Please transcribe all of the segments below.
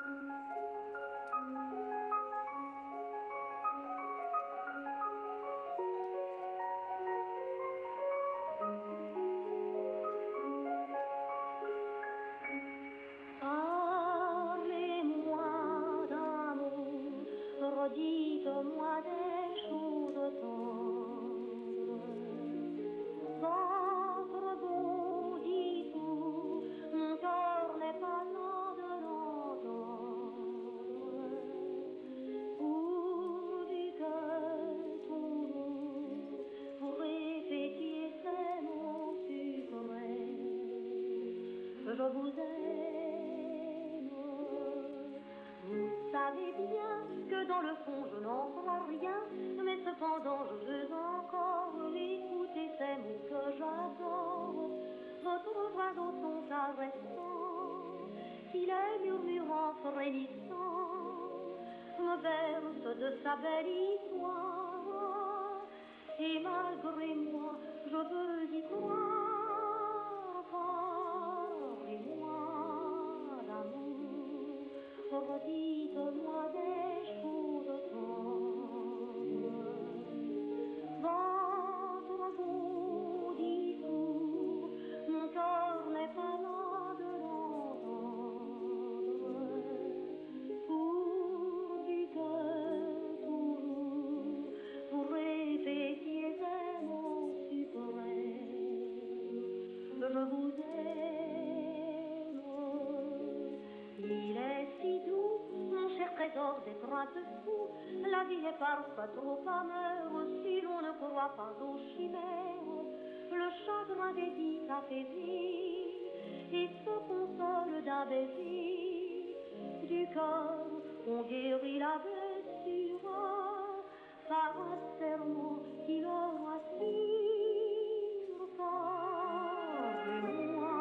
Dites-moi des choses tendres. Votre beau dit tout, mon cœur n'est pas loin de l'entendre. Pourvu que toujours vous répétiez ces mots suprêmes, je vous aime. Vous savez bien que dans le fond je n'en crois rien, mais cependant je veux encore écouter ces mots que j'adore. Votre voix au ton caressant, si les murmurants frémissants me berce de sa belle histoire, et malgré moi je veux y croire. Parlez-moi d'amour, redites-moi des choses tendres. Votre beau discours, mon cœur n'est pas loin de l'entendre. Pourvu que toujours vous répétiez ces mots suprêmes, je vous aime. Il est si doux, mon cher trésor d'être un peu fou. La vie est parfois trop amère si l'on ne croit pas aux chimères. Le chagrin des vies s'affaiblit et se console d'un baiser. Du cœur, on guérit la blessure par un serment qui le rassure. Parlez-moi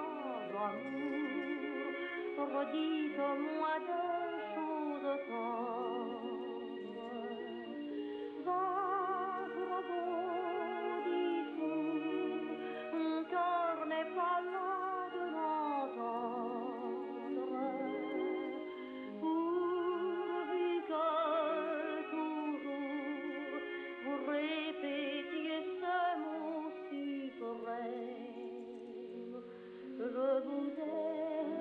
d'amour, redites-moi des choses tendres. Votre beau discours, mon cœur n'est pas loin de l'entendre. Pourvu que toujours vous répétiez ce mot suprême, je vous aime.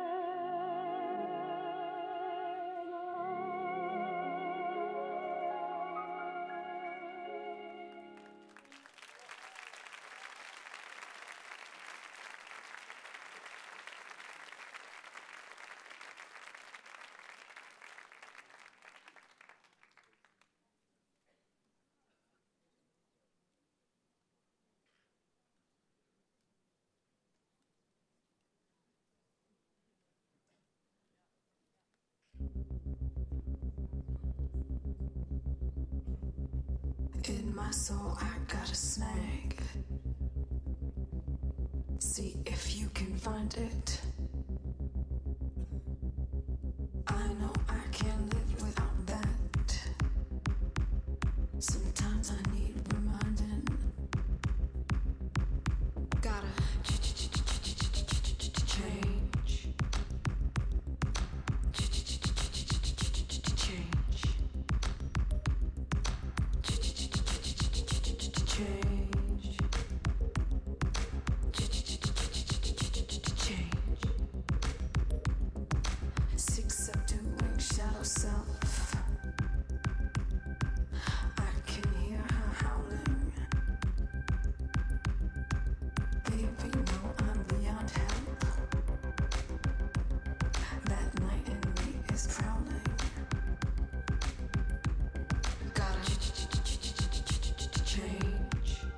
In my soul, I got a snag. See if you can find it. I know I can't live without that. Sometimes I need reminding. Gotta change. Change.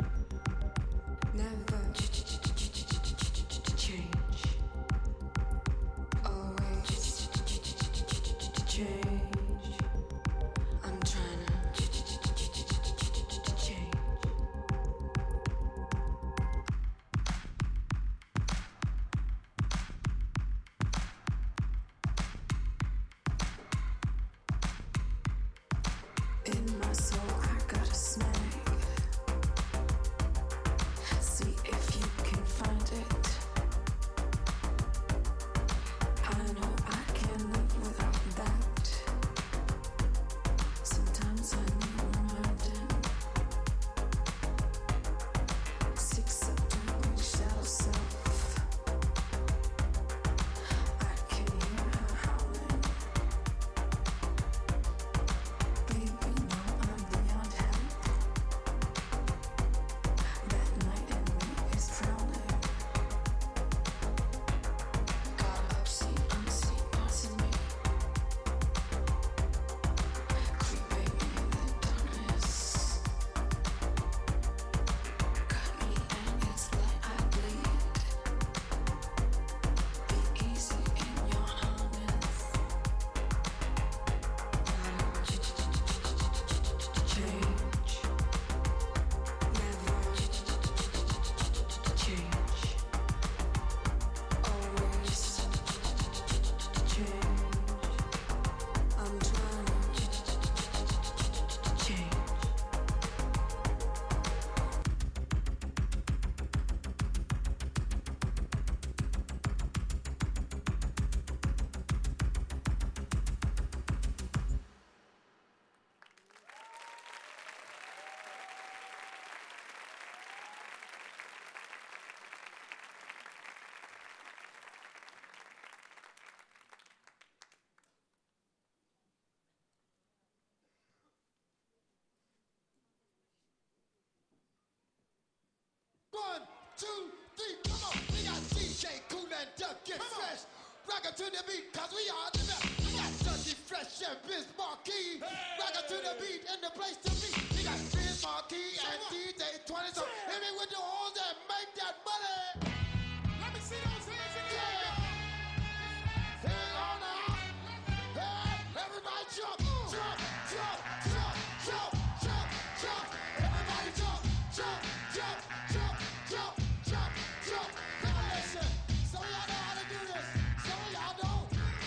2, 3, come on. We got DJ Cool and Duck Get Fresh. Rockin' to the beat, cause we are the best. We got Dusty Fresh and Biz Marquee. Rockin' to the beat and the place to be. We got Biz Marquee and DJ 20. So hit me with the horns and make that money. Let me see those hands in the air. Hang on now. Hey, everybody jump, jump, jump, jump, jump, jump, jump. Everybody jump, jump, jump, jump, jump, jump, jump. Come on, listen. Some of y'all know how to do this. Some of y'all don't.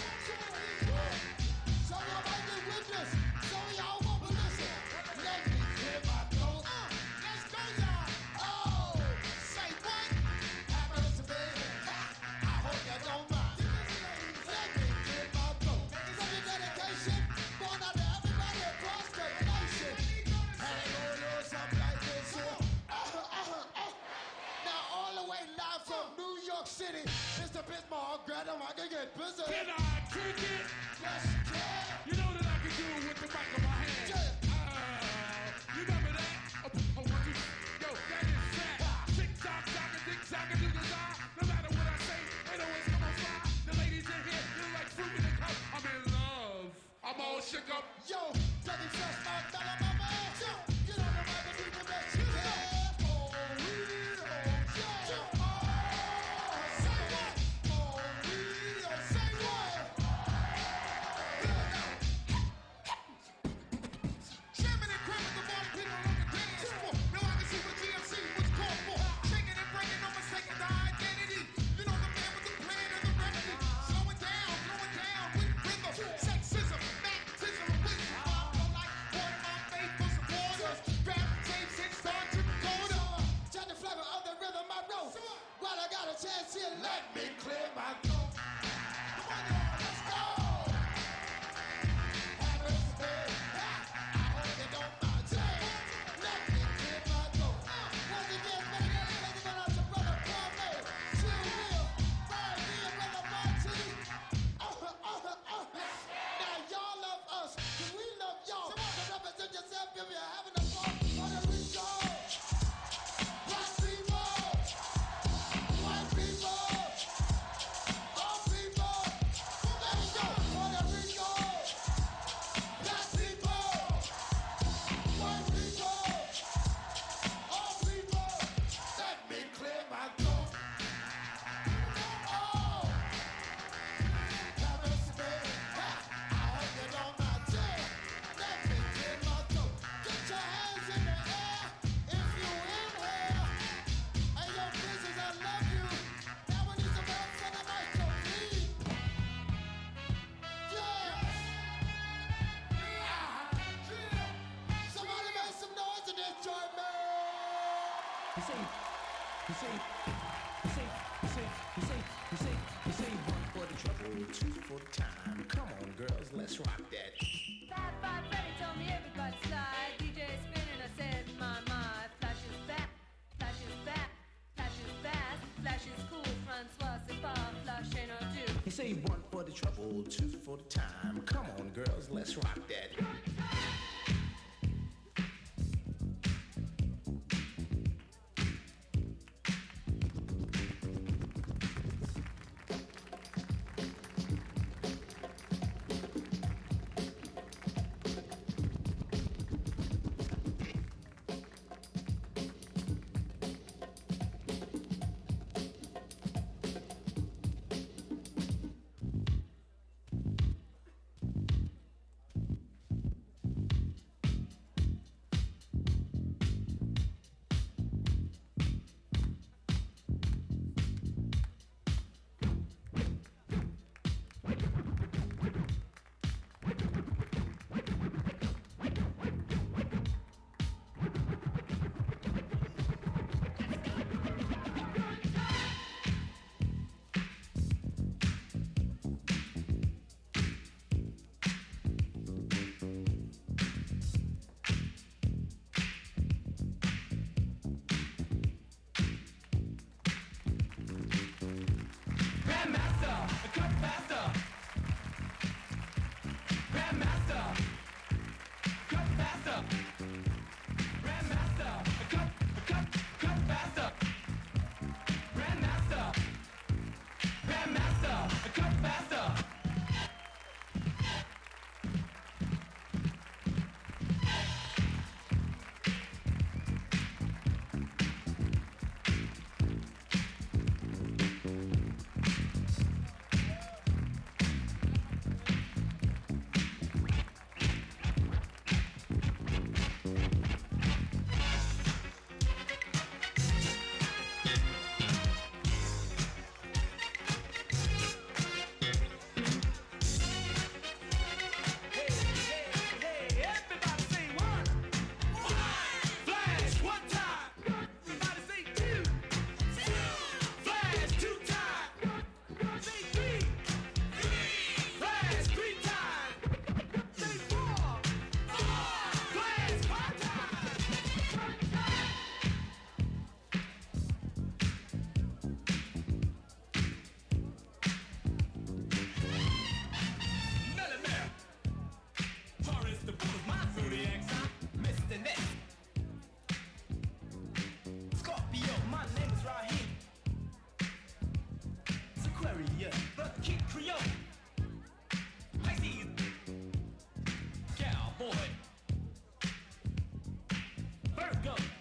Some of y'all might get witness. Some of y'all won't, but listen. Let me clear my throat. Let's go, y'all. Oh, say what? Happiness to me. I hope you don't mind. Let me clear my throat. Some your dedication going out to everybody across the nation. And they gonna do something like this here. Now all the way live from New York City, Mr. Bismarck, grab him, I can get busy. Can I kick it? Yes, you can. You know that I can do it with the mic in my hand. You remember that? Oh, one, two, yo, that is that. Tick tock, tock, a tick tock, a tick tock. No matter what I say, it always come on fly. The ladies in here, you like fruit in the cup. I'm in love. I'm all shook up. Yo, Dougie Fresh, my fella, my man. Yo, get on the mic and do the best you can. Oh, yeah. Oh, say what? Oh, say what? Jamming and cramming the ball, people on the dance floor. Now I can see what GMC was called for. Shaking and breaking, no mistaking the identity. You know the man with the plan and the remedy. Slow it down with rhythm. Sexism, baptism of wisdom. I feel like one of my faithful supporters. Grab the tapes and start to record them. Try the flavor of the rhythm I wrote. While I got a chance here, let me clear my throat. Come on, y'all, let's go. Happiness to me. I hope you don't mind. Let me clear my throat. Once again, let's go out to Brother Kwame, Chill Will, Brian D, and Brother Monty. Now y'all love us, cause we love y'all. So represent yourself if you're having a fun. Puerto Rico, black people, white people, all people. There you go, Puerto Rico, black people, white people, all people. Let me clear my throat. Oh, happiness to me. I hope you don't mind. Let me clear my throat. Get your hands in the air if you in here. Hey, yo, business, I love you. Now we need some help from the mic, so please. Yeah. Somebody make some noise in this joint, man. You say one for the trouble, two for the time. Come on, girls, let's rock that. 5-5 Freddy told me everybody slide. DJ spinning, I said, my. Flash is back, flash is back, flash is fast, flash is cool. Francois, c'est pas flash ain't no do. You say one for the trouble, two for the time. Come on, girls, let's rock that. go.